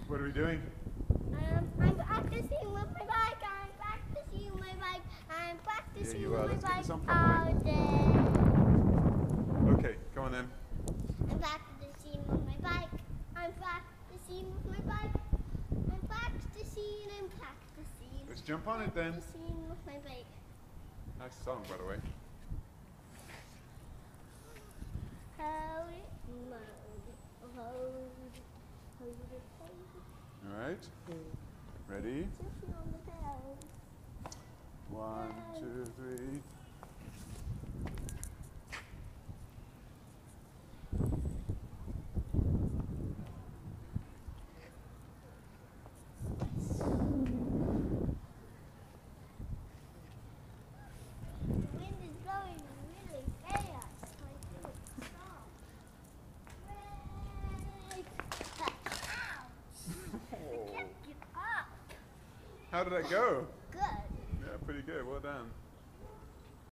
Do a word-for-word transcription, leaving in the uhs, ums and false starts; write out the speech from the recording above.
What are we doing? Um, I'm practicing with my bike. I'm practicing with my bike. I'm practicing Yeah, you are. with Let's my get bike this on all properly. day. Okay, go on then. I'm practicing with my bike. I'm practicing with my bike. I'm practicing and practicing. Let's jump on it then. Practicing with my bike. Nice song, by the way. Hold it, hold it, hold it, hold it, hold it. All right. Ready? Just on the pedal. One, two, three. The wind is blowing really fast. I think it's stop. Wait. Ouch! I kept it up. How did that go? Good. Yeah, pretty good. Well done.